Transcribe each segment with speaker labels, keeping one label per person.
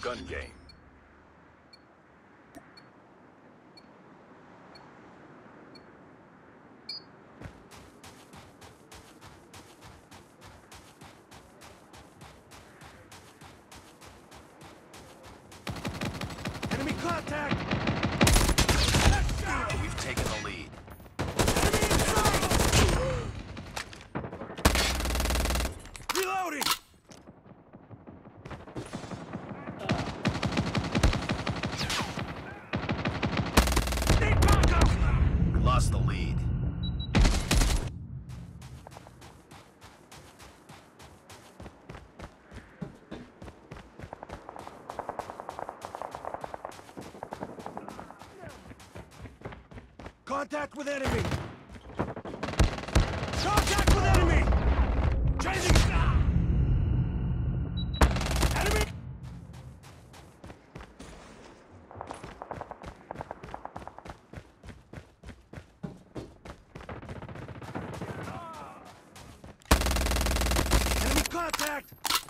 Speaker 1: gun game.
Speaker 2: Enemy contact!
Speaker 1: We've taken the lead.
Speaker 2: Enemy in sight! Reloading! Need backup!
Speaker 1: We lost the lead.
Speaker 2: Contact with enemy! Contact with enemy! Chasing! Enemy! Enemy contact!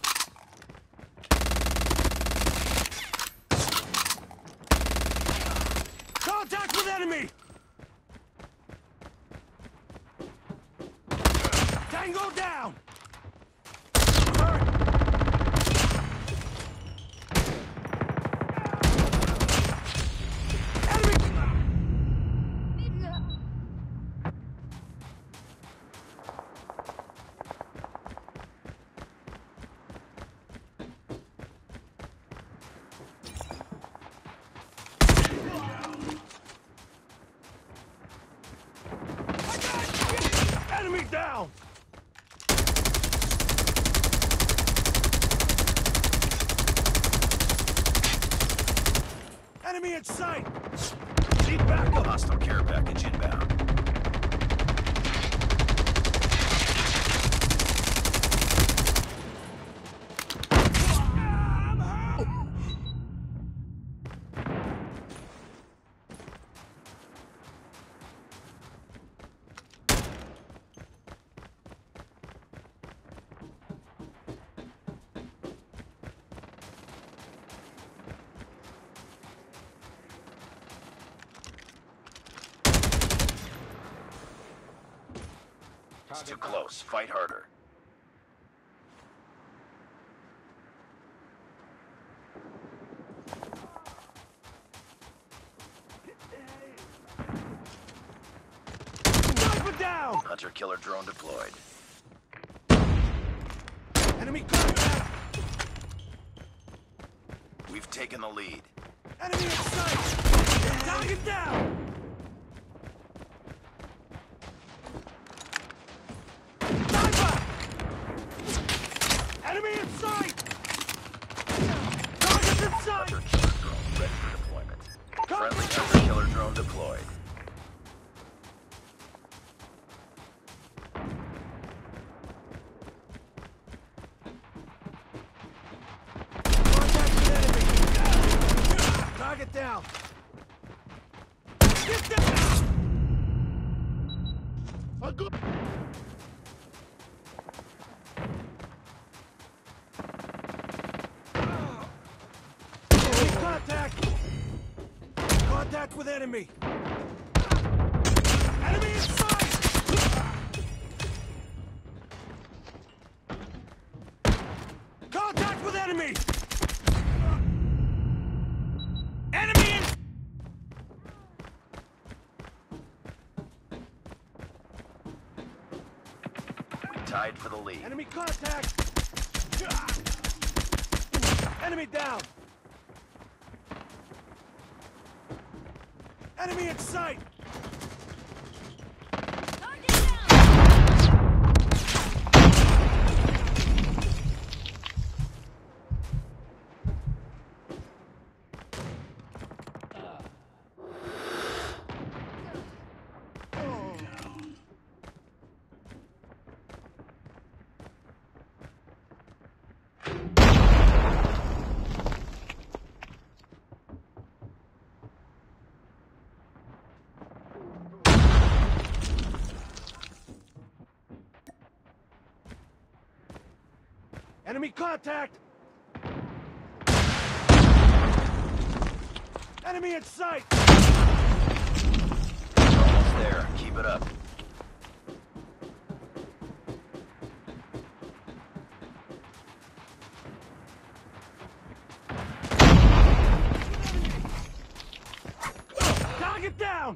Speaker 2: Contact with enemy! Tango down! Hurt! Enemy! Enemy down! Enemy in sight! Need backup!
Speaker 1: Hostile care package inbound.
Speaker 2: I'm hurt!
Speaker 1: It's too close. Fight harder.
Speaker 2: Sniper down!
Speaker 1: Hunter-killer drone deployed.
Speaker 2: Enemy contact!
Speaker 1: We've taken the lead.
Speaker 2: Enemy in sight! Target down! Sniper! Enemy in sight! Target in sight!
Speaker 1: Hunter-killer drone ready for deployment. Friendly
Speaker 2: Contact!
Speaker 1: hunter-killer drone deployed.
Speaker 2: Contact with enemy! Target down! Get down! A good... Enemy contact! Contact with enemy! Enemy in sight! Contact with enemy! Enemy in...
Speaker 1: We tied for the lead.
Speaker 2: Enemy contact! Enemy down! Enemy in sight! Enemy contact! Enemy in sight!
Speaker 1: You're almost there. Keep it up.
Speaker 2: Target down!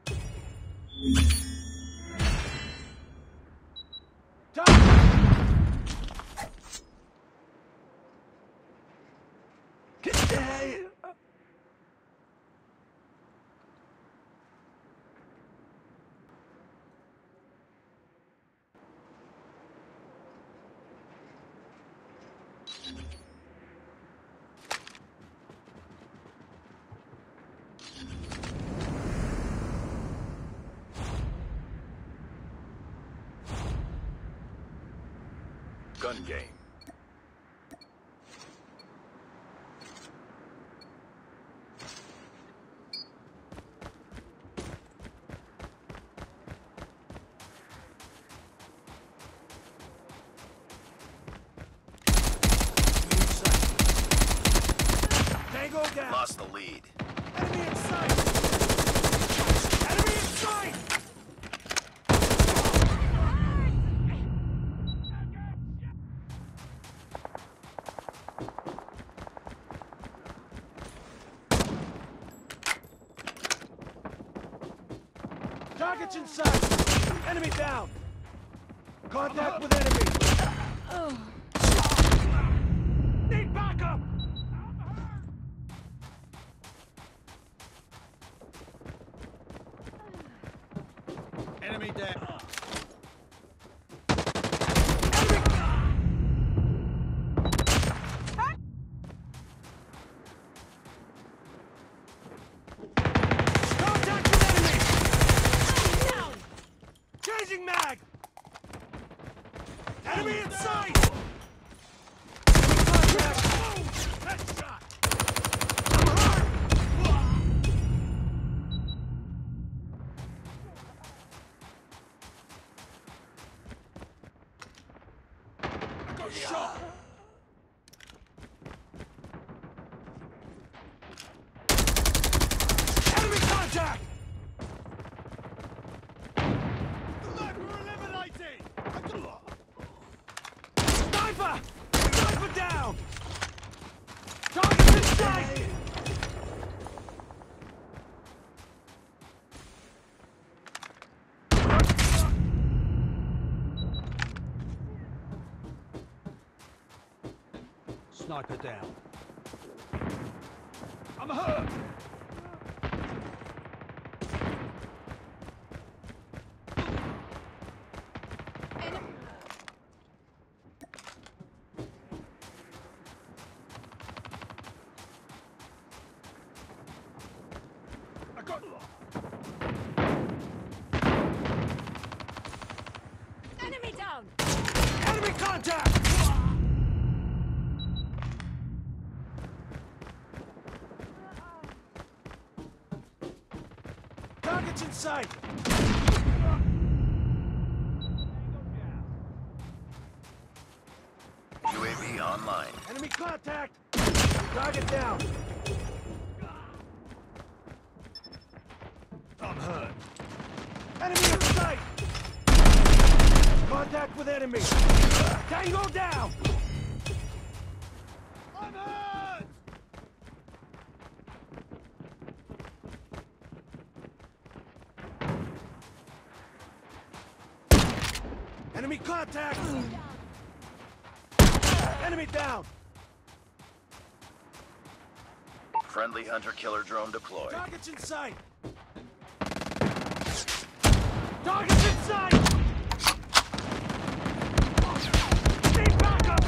Speaker 1: Gun game.
Speaker 2: Tango down!
Speaker 1: Lost the lead.
Speaker 2: Enemy in sight! Enemy in sight! Target's in sight! Enemy down! Contact with enemy! Need backup!
Speaker 3: Enemy down.
Speaker 2: Contact with enemy! Down! Changing mag! Enemy in sight! Contact! Headshot! I'm hurt! I got shot! Enemy contact! Sniper! Sniper down! Target's in sight!
Speaker 3: Sniper down.
Speaker 2: I'm hurt! I got...
Speaker 4: Enemy down!
Speaker 2: Enemy contact! Target's in sight!
Speaker 1: UAV online.
Speaker 2: Enemy contact! Target down! I'm hurt. Enemy in sight! Contact with enemy! Tango down! I'm hurt! Enemy contact! Enemy down!
Speaker 1: Friendly hunter-killer drone deployed.
Speaker 2: Target's in sight! Target's in sight! Need backup!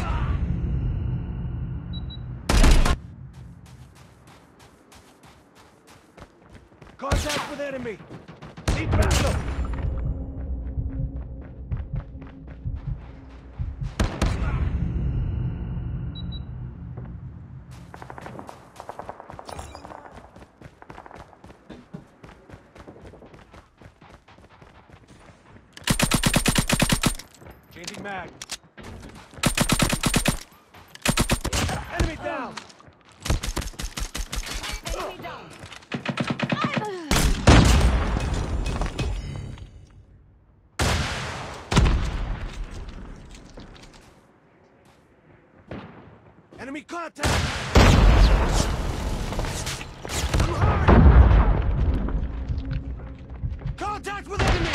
Speaker 2: Contact with enemy! Need backup! Changing mag. Enemy down!
Speaker 4: Enemy down.
Speaker 2: Enemy contact! I'm hurt! Contact with enemy!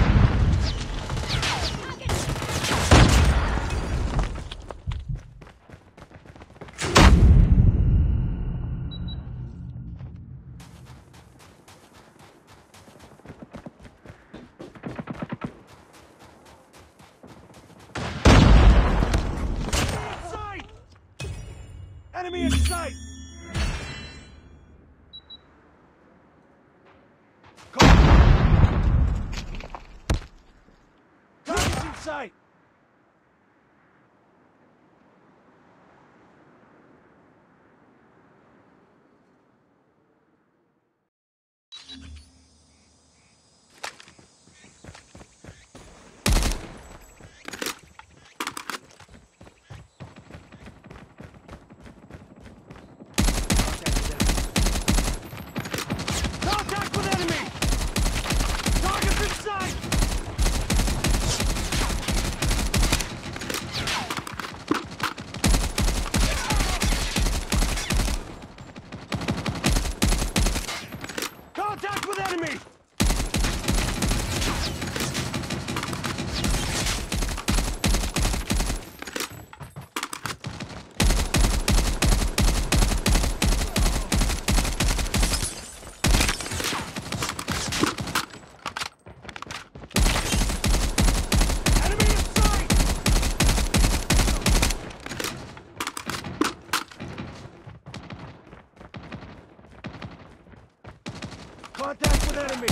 Speaker 2: Sight! Enemy in sight! Target's in sight! Contact with enemy! Target's in sight! Contact with enemy! Enemy in sight! Contact with enemy!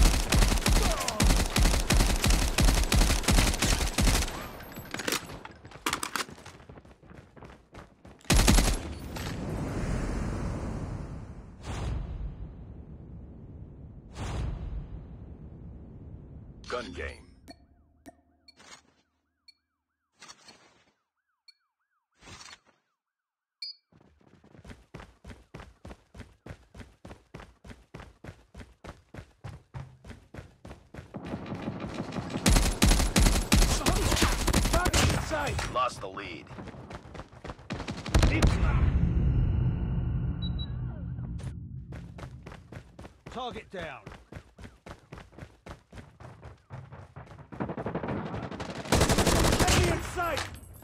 Speaker 1: Gun game.
Speaker 2: Target's in sight!
Speaker 1: Lost the lead.
Speaker 3: Target down.
Speaker 2: Enemy in sight!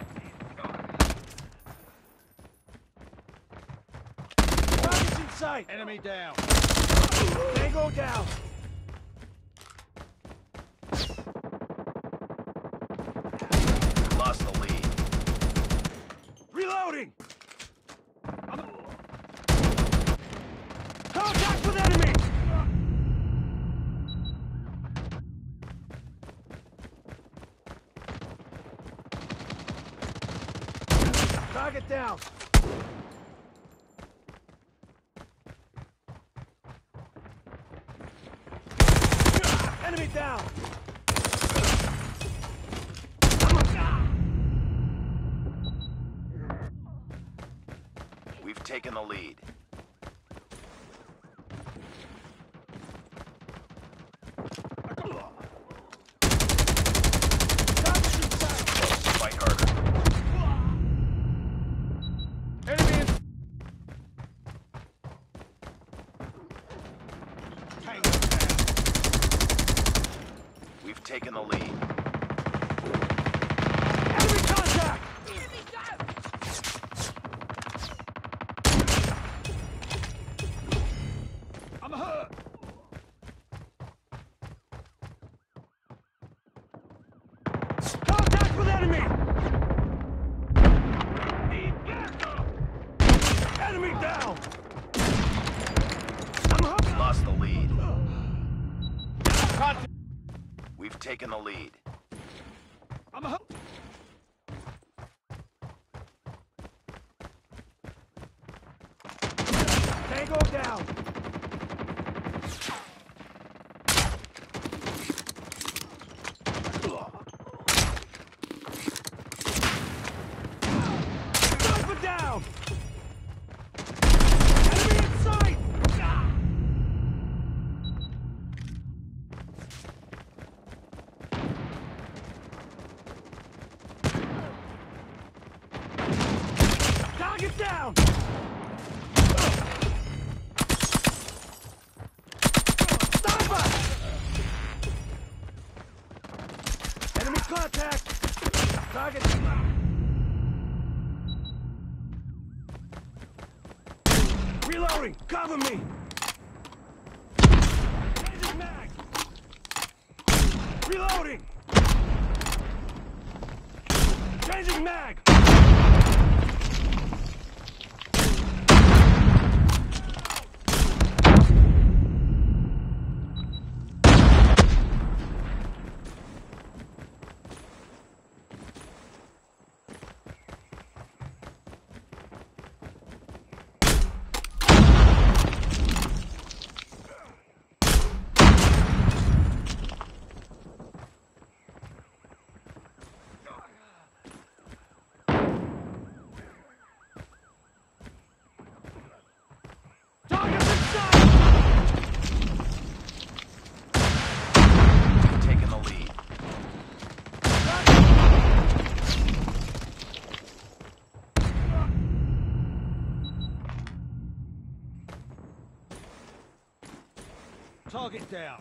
Speaker 2: Target's in sight!
Speaker 3: Enemy down.
Speaker 2: Tango down!
Speaker 1: Lost the lead.
Speaker 2: Reloading! Contact with enemy! Target down! Enemy down!
Speaker 1: We've taken the lead.
Speaker 2: Target's in sight!
Speaker 1: Close. Fight harder.
Speaker 2: Enemy in...
Speaker 3: Tango down.
Speaker 1: We've taken the lead.
Speaker 2: Enemy contact!
Speaker 4: Enemy down.
Speaker 3: I'm hurt.
Speaker 2: Contact with enemy! Enemy down! I'm hurt!
Speaker 1: Lost the lead.
Speaker 2: Contact!
Speaker 1: We've taken the lead.
Speaker 3: I'm hurt.
Speaker 2: Tango down! Sniper down! Enemy in sight! Target down! Sniper! Enemy contact! Target! Reloading! Cover me! Changing mag! Reloading! Changing mag! Target's inside!
Speaker 1: Taking the lead.
Speaker 3: Target down.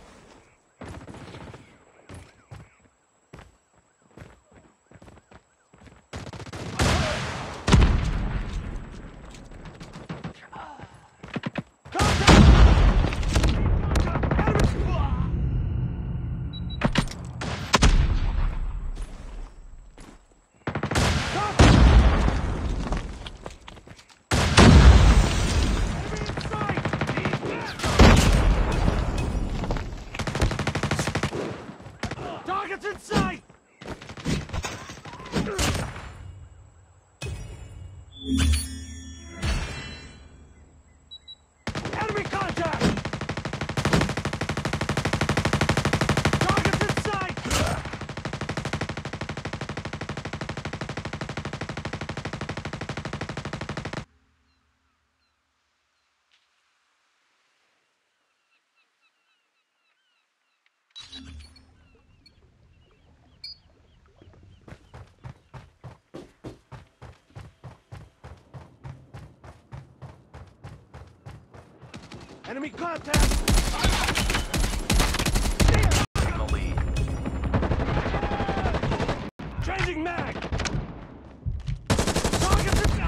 Speaker 2: Target's in sight! Enemy contact! Target's in sight! Enemy contact!
Speaker 1: Taking the lead.
Speaker 2: Changing mag! Target's in...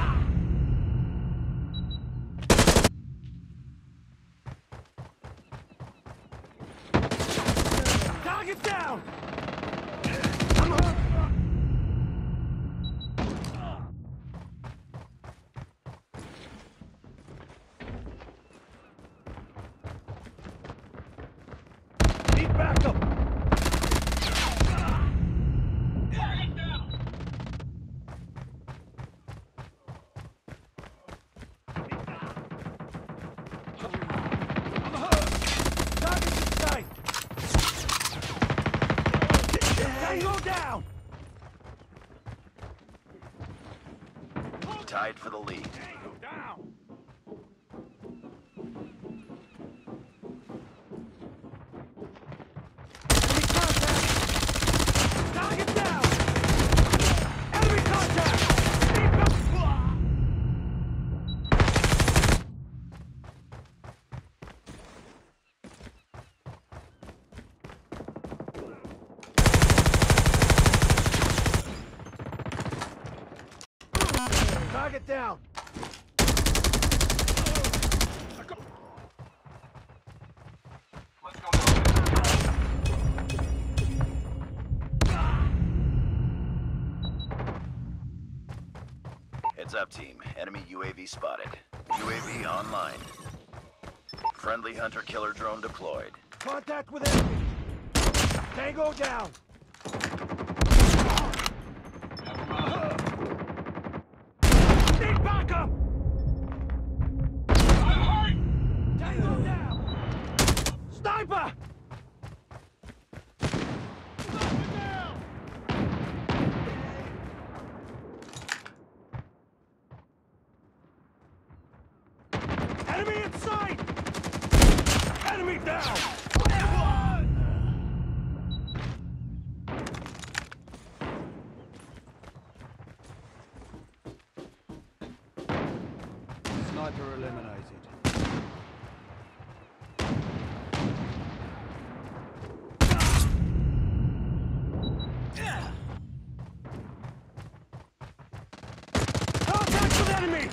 Speaker 2: Target down! Need backup! Target's in sight! Tango down!
Speaker 1: Tied for the lead.
Speaker 2: Tango down! Enemy contact! Target down! Enemy contact! Target down!
Speaker 1: Heads up, team. Enemy UAV spotted. UAV online. Friendly hunter-killer drone deployed.
Speaker 2: Contact with enemy! Tango down! Need backup! Tango down! Sniper! Enemy in sight! Enemy down!
Speaker 3: Sniper eliminated.
Speaker 2: Contact with enemy!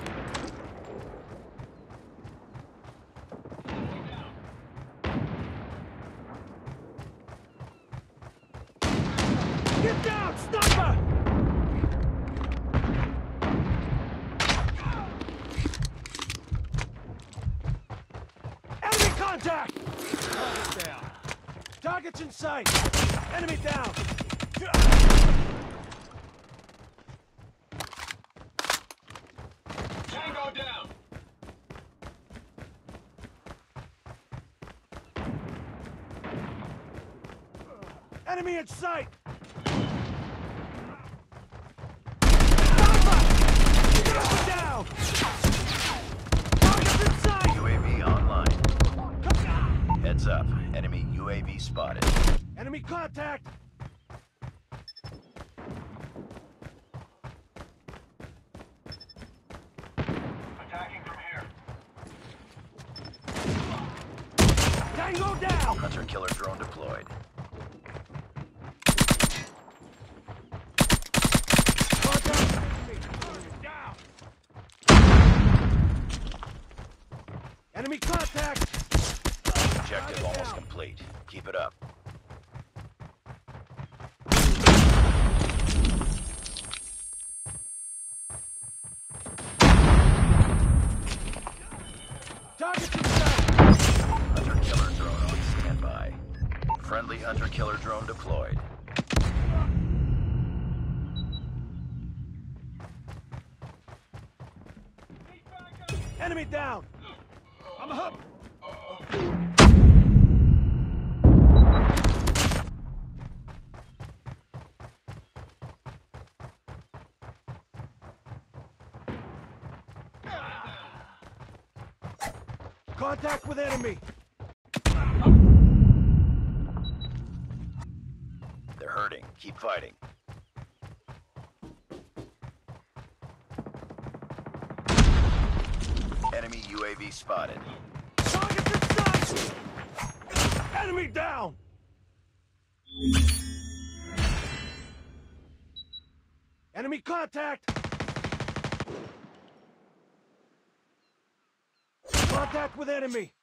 Speaker 2: Get down, sniper! Enemy contact!
Speaker 3: Target down.
Speaker 2: Target's in sight! Enemy down!
Speaker 5: Tango down!
Speaker 2: Enemy in sight! Sniper! Down! Target's in sight!
Speaker 1: UAV online. Heads up. Enemy UAV spotted.
Speaker 2: Enemy contact!
Speaker 5: Attacking from here.
Speaker 2: Tango down!
Speaker 1: Hunter-killer drone deployed.
Speaker 2: Contact! Enemy! Down! Enemy contact!
Speaker 1: Objective almost complete. Keep it up.
Speaker 2: Target's in sight!
Speaker 1: Hunter-killer drone on standby. Friendly hunter-killer drone deployed.
Speaker 2: Enemy down!
Speaker 3: I'm up.
Speaker 2: Contact with enemy!
Speaker 1: They're hurting. Keep fighting. Enemy UAV spotted.
Speaker 2: Target's in sight! Enemy down! Enemy contact! Contact with enemy!